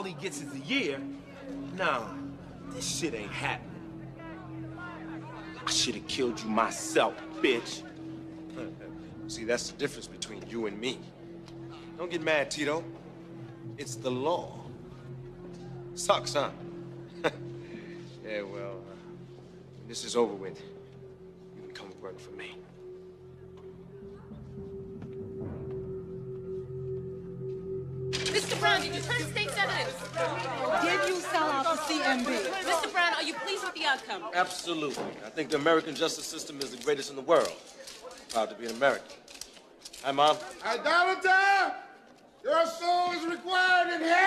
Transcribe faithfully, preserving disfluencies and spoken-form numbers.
all he gets is a year, no, this shit ain't happening. I should have killed you myself, bitch. See, that's the difference between you and me. Don't get mad, Tito. It's the law. Sucks, huh? Yeah, well, uh, when this is over with, you can come work for me. Mister Brown, did you turn state's evidence? Did you sell out the C M B? Mister Brown, are you pleased with the outcome? Absolutely. I think the American justice system is the greatest in the world. Proud to be an American. Hi, Mom. Idolater! Your soul is required in hell!